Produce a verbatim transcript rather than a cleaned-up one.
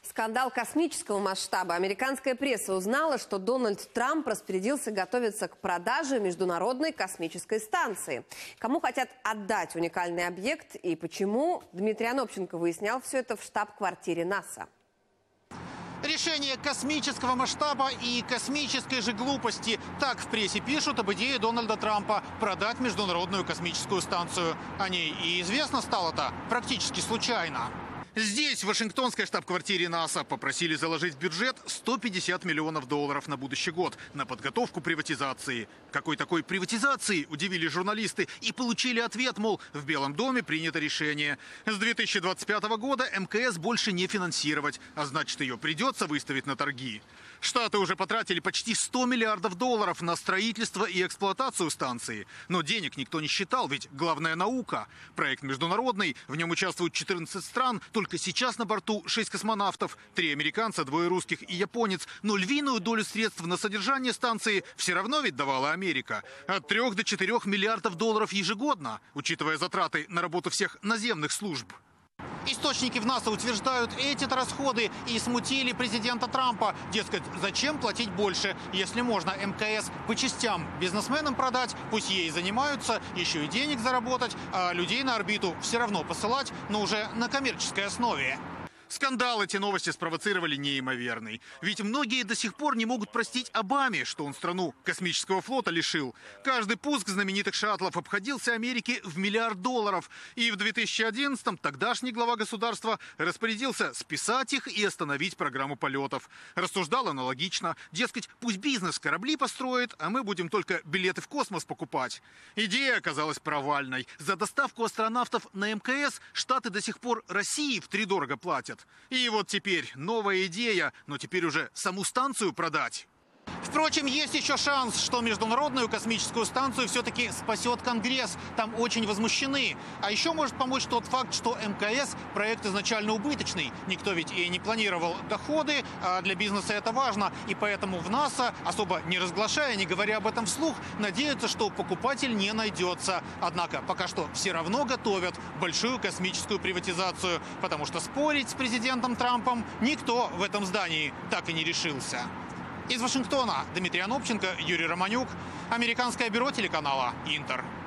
Скандал космического масштаба. Американская пресса узнала, что Дональд Трамп распорядился готовиться к продаже Международной космической станции. Кому хотят отдать уникальный объект и почему, Дмитрий Анопченко выяснял все это в штаб-квартире НАСА. Решение космического масштаба и космической же глупости. Так в прессе пишут об идее Дональда Трампа продать Международную космическую станцию. О ней и известно стало-то практически случайно. Здесь, в Вашингтонской штаб-квартире НАСА, попросили заложить в бюджет сто пятьдесят миллионов долларов на будущий год на подготовку приватизации. Какой такой приватизации, удивились журналисты и получили ответ, мол, в Белом доме принято решение. С две тысячи двадцать пятого года эм ка эс больше не финансировать, а значит, ее придется выставить на торги. Штаты уже потратили почти сто миллиардов долларов на строительство и эксплуатацию станции. Но денег никто не считал, ведь главная наука. Проект международный, в нем участвуют четырнадцать стран. Только сейчас на борту шесть космонавтов, три американца, двое русских и японец. Но львиную долю средств на содержание станции все равно ведь давала Америка. От трех до четырех миллиардов долларов ежегодно, учитывая затраты на работу всех наземных служб. Источники в НАСА утверждают, эти-то расходы и смутили президента Трампа. Дескать, зачем платить больше, если можно эм ка эс по частям бизнесменам продать, пусть ей занимаются, еще и денег заработать, а людей на орбиту все равно посылать, но уже на коммерческой основе. Скандал эти новости спровоцировали неимоверный. Ведь многие до сих пор не могут простить Обаме, что он страну космического флота лишил. Каждый пуск знаменитых шаттлов обходился Америке в миллиард долларов. И в две тысячи одиннадцатом тогдашний глава государства распорядился списать их и остановить программу полетов. Рассуждал аналогично. Дескать, пусть бизнес корабли построит, а мы будем только билеты в космос покупать. Идея оказалась провальной. За доставку астронавтов на эм ка эс Штаты до сих пор России втридорого платят. И вот теперь новая идея, но теперь уже саму станцию продать. Впрочем, есть еще шанс, что Международную космическую станцию все-таки спасет Конгресс. Там очень возмущены. А еще может помочь тот факт, что эм ка эс – проект изначально убыточный. Никто ведь и не планировал доходы, а для бизнеса это важно. И поэтому в НАСА, особо не разглашая, не говоря об этом вслух, надеются, что покупатель не найдется. Однако пока что все равно готовят большую космическую приватизацию. Потому что спорить с президентом Трампом никто в этом здании так и не решился. Из Вашингтона Дмитрий Анопченко, Юрий Романюк, американское бюро телеканала «Интер».